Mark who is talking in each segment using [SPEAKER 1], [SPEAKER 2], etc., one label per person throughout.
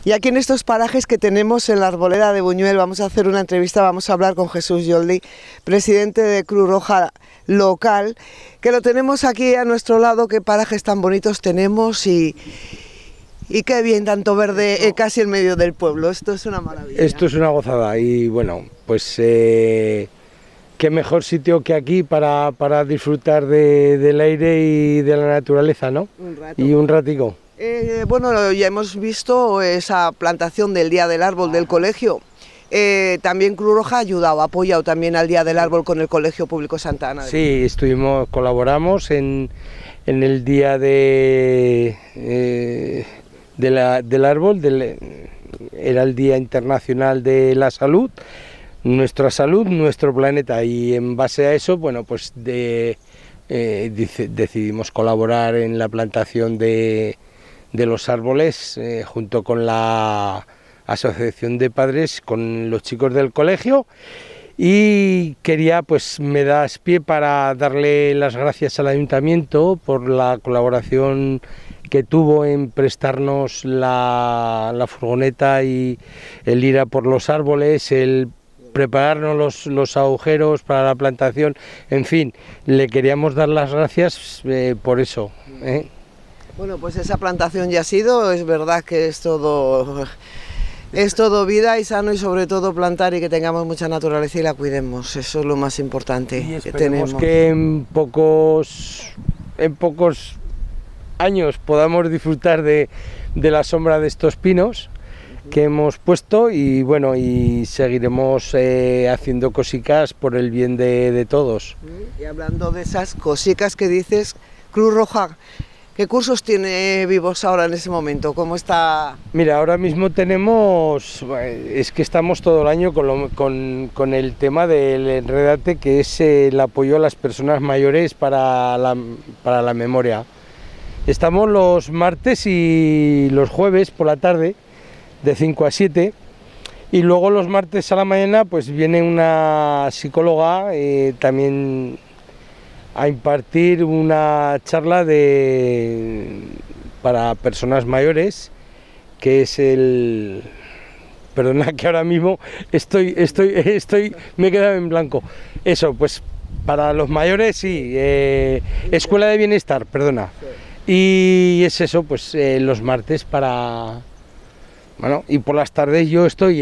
[SPEAKER 1] Y aquí en estos parajes que tenemos en la Arboleda de Buñuel vamos a hacer una entrevista, vamos a hablar con Jesús Yoldi, presidente de Cruz Roja local, que lo tenemos aquí a nuestro lado. Qué parajes tan bonitos tenemos y qué bien, tanto verde casi en medio del pueblo. Esto es una maravilla.
[SPEAKER 2] Esto es una gozada y bueno, pues qué mejor sitio que aquí para disfrutar del aire y de la naturaleza, ¿no?
[SPEAKER 1] Un rato.
[SPEAKER 2] Y un ratico.
[SPEAKER 1] Bueno, ya hemos visto esa plantación del Día del Árbol del colegio. También Cruz Roja ha ayudado, ha apoyado también al Día del Árbol con el Colegio Público Santa Ana.
[SPEAKER 2] Sí, colaboramos en el Día del Árbol, era el Día Internacional de la Salud, nuestra salud, nuestro planeta, y en base a eso, bueno, pues decidimos colaborar en la plantación de los árboles junto con la asociación de padres, con los chicos del colegio, y quería, pues me das pie para darle las gracias al ayuntamiento por la colaboración que tuvo en prestarnos la furgoneta y el ir a por los árboles, el prepararnos los agujeros para la plantación, en fin, le queríamos dar las gracias por eso.
[SPEAKER 1] Bueno, pues esa plantación ya ha sido, es verdad que es todo vida y sano, y sobre todo plantar y que tengamos mucha naturaleza y la cuidemos, eso es lo más importante que tenemos.
[SPEAKER 2] Que en pocos años podamos disfrutar de la sombra de estos pinos que hemos puesto, y bueno, y seguiremos haciendo cositas por el bien de todos.
[SPEAKER 1] Y hablando de esas cositas que dices, Cruz Roja, ¿qué cursos tiene vivos ahora en ese momento? ¿Cómo está?
[SPEAKER 2] Mira, ahora mismo tenemos, es que estamos todo el año con el tema del Enredate, que es el apoyo a las personas mayores para la memoria. Estamos los martes y los jueves por la tarde, de 5 a 7, y luego los martes a la mañana pues viene una psicóloga también a impartir una charla para personas mayores, que es perdona que ahora mismo me he quedado en blanco. Eso, pues para los mayores, sí, Escuela de Bienestar, perdona. Y es eso, pues los martes bueno, y por las tardes yo estoy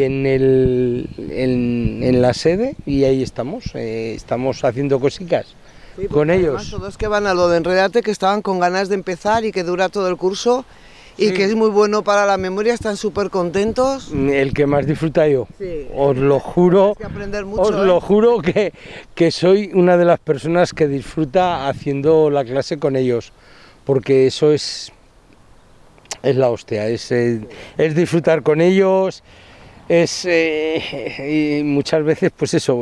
[SPEAKER 2] en la sede, y ahí estamos haciendo cositas. Sí, con ellos.
[SPEAKER 1] Todos que van a lo de Enredate, que estaban con ganas de empezar y que dura todo el curso, y sí, que es muy bueno para la memoria, están súper contentos.
[SPEAKER 2] El que más disfruta yo,
[SPEAKER 1] sí,
[SPEAKER 2] os lo juro, lo juro que soy una de las personas que disfruta haciendo la clase con ellos, porque eso es la hostia, es disfrutar con ellos, y muchas veces pues eso,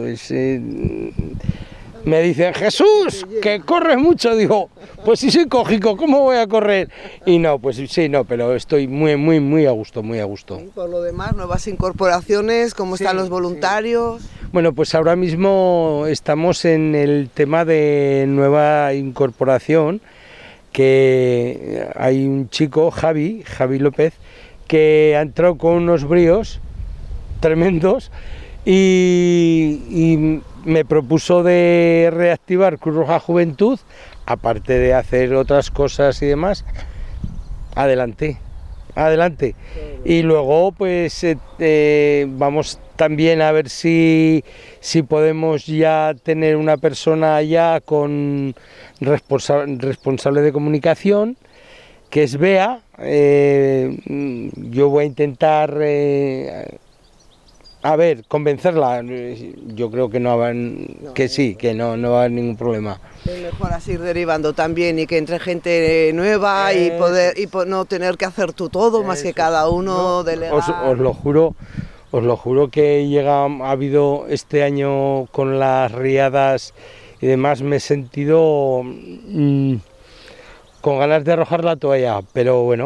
[SPEAKER 2] me dicen, Jesús, que corres mucho, digo, pues si soy cojico, ¿cómo voy a correr? Y no, pues sí, no, pero estoy muy a gusto, muy a gusto.
[SPEAKER 1] Y por lo demás, nuevas incorporaciones, ¿cómo están los voluntarios?
[SPEAKER 2] Sí. Bueno, pues ahora mismo estamos en el tema de nueva incorporación, que hay un chico, Javi López, que ha entrado con unos bríos tremendos y me propuso de reactivar Cruz Roja Juventud, aparte de hacer otras cosas y demás. Adelante. Y luego pues vamos también a ver si podemos ya tener una persona ya con responsable de comunicación, que es Bea. Yo voy a intentar convencerla. Yo creo que no va a haber ningún problema.
[SPEAKER 1] Es mejor así ir derivando también, y que entre gente nueva y no tener que hacer tú todo, más que cada uno delegar.
[SPEAKER 2] Os lo juro que ha habido este año con las riadas y demás, me he sentido con ganas de arrojar la toalla, pero bueno,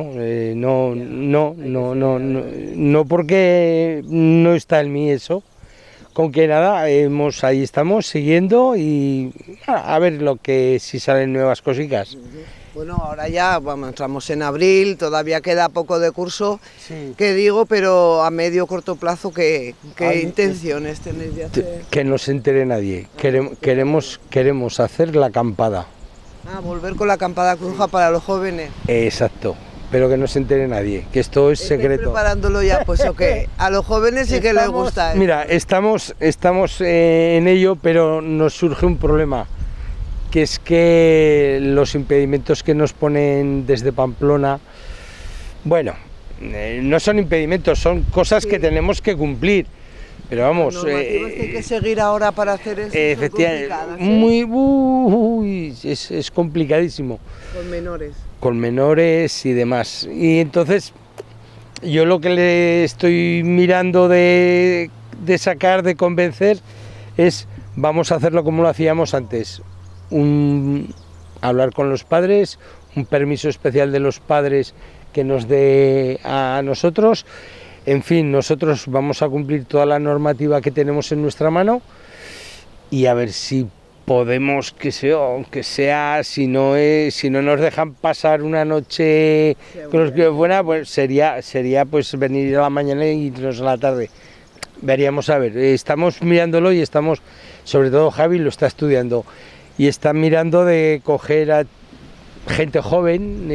[SPEAKER 2] no porque no está en mí eso, con que nada, ahí estamos siguiendo, y a ver si salen nuevas cositas.
[SPEAKER 1] Bueno, ahora ya vamos, entramos en abril, todavía queda poco de curso,
[SPEAKER 2] Sí.
[SPEAKER 1] ¿qué digo? Pero a medio corto plazo, ¿qué
[SPEAKER 2] Ay,
[SPEAKER 1] intenciones tenéis de hacer?
[SPEAKER 2] Que no se entere nadie. Queremos hacer la acampada.
[SPEAKER 1] Ah, volver con la acampada Cruz Roja para los jóvenes.
[SPEAKER 2] Exacto. Pero que no se entere nadie, que esto es
[SPEAKER 1] ¿Estáis
[SPEAKER 2] secreto.
[SPEAKER 1] preparándolo ya? Pues o qué, a los jóvenes sí que les gusta.
[SPEAKER 2] Mira, estamos en ello, pero nos surge un problema, que es que los impedimentos que nos ponen desde Pamplona, bueno, no son impedimentos, son cosas que tenemos que cumplir. Pero vamos,
[SPEAKER 1] Normativas que hay que seguir ahora para hacer eso.
[SPEAKER 2] efectivamente, es complicadísimo.
[SPEAKER 1] Con menores.
[SPEAKER 2] Con menores y demás. Y entonces yo lo que le estoy mirando de sacar, de convencer, es vamos a hacerlo como lo hacíamos antes. Hablar con los padres, un permiso especial de los padres que nos dé a nosotros. En fin, nosotros vamos a cumplir toda la normativa que tenemos en nuestra mano y a ver si podemos, aunque sea, si no nos dejan pasar una noche con los que fuera, pues sería pues venir a la mañana y irnos a la tarde. Veríamos a ver, estamos mirándolo y estamos, sobre todo Javi lo está estudiando y está mirando de coger a gente joven,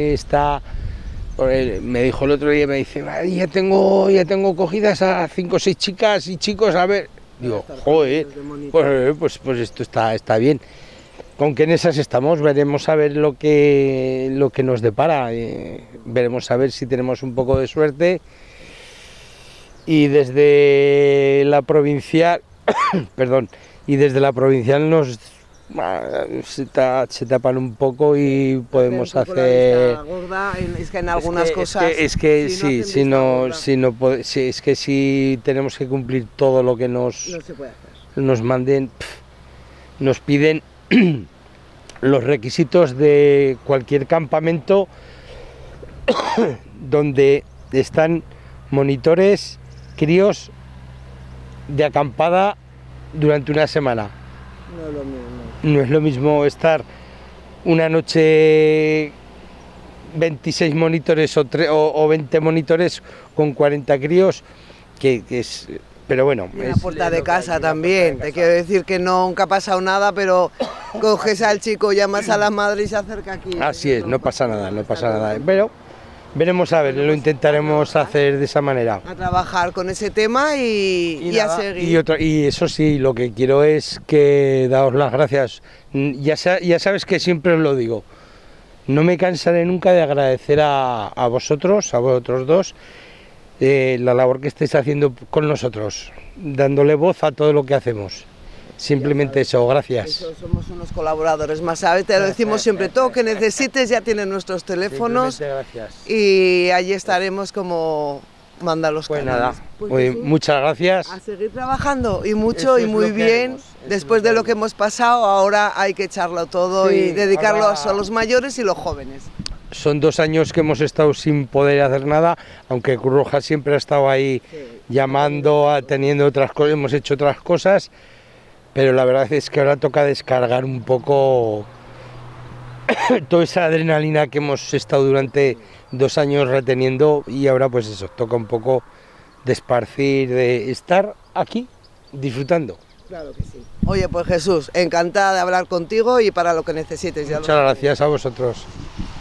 [SPEAKER 2] me dijo el otro día, me dice, ya tengo cogidas a 5 o 6 chicas y chicos, a ver. Digo, joder, pues esto está bien. Con que en esas estamos, veremos a ver lo que nos depara. Veremos a ver si tenemos un poco de suerte. Y desde la provincial, perdón, se tapan un poco y podemos hacer.
[SPEAKER 1] Es que en algunas cosas.
[SPEAKER 2] Es que si tenemos que cumplir todo lo que nos manden, nos piden los requisitos de cualquier campamento donde están monitores, críos de acampada durante una semana.
[SPEAKER 1] No es lo mismo.
[SPEAKER 2] No es lo mismo estar una noche 26 monitores o 20 monitores con 40 críos, que es. Pero bueno.
[SPEAKER 1] Y la puerta de casa también. Te quiero decir que nunca ha pasado nada, pero coges al chico, llamas a la madre y se acerca aquí.
[SPEAKER 2] Así es, no pasa nada. Pero veremos a ver, lo intentaremos hacer de esa manera.
[SPEAKER 1] A trabajar con ese tema y a seguir.
[SPEAKER 2] Y eso sí, lo que quiero es que daos las gracias. Ya sabes que siempre os lo digo. No me cansaré nunca de agradecer a vosotros dos, la labor que estáis haciendo con nosotros, dándole voz a todo lo que hacemos. Simplemente eso, gracias.
[SPEAKER 1] Eso, somos unos colaboradores más, ¿sabes? Te lo decimos siempre, todo que necesites ya tienen nuestros teléfonos.
[SPEAKER 2] Gracias.
[SPEAKER 1] Y allí estaremos como manda los
[SPEAKER 2] Pues
[SPEAKER 1] canales.
[SPEAKER 2] nada,
[SPEAKER 1] Pues
[SPEAKER 2] muchas gracias.
[SPEAKER 1] a seguir trabajando y mucho
[SPEAKER 2] Eso
[SPEAKER 1] y
[SPEAKER 2] es
[SPEAKER 1] muy
[SPEAKER 2] lo que
[SPEAKER 1] bien.
[SPEAKER 2] haremos,
[SPEAKER 1] Después de lo que hemos pasado, ahora hay que echarlo todo
[SPEAKER 2] Sí,
[SPEAKER 1] y dedicarlo
[SPEAKER 2] ahora
[SPEAKER 1] a los mayores y los jóvenes.
[SPEAKER 2] Son 2 años que hemos estado sin poder hacer nada, aunque Cruz Roja siempre ha estado ahí llamando, teniendo otras cosas, hemos hecho otras cosas, pero la verdad es que ahora toca descargar un poco toda esa adrenalina que hemos estado durante 2 años reteniendo y ahora pues eso, toca un poco de esparcir, de estar aquí disfrutando.
[SPEAKER 1] Claro que sí. Oye, pues Jesús, encantada de hablar contigo y para lo que necesites.
[SPEAKER 2] Muchas gracias a vosotros.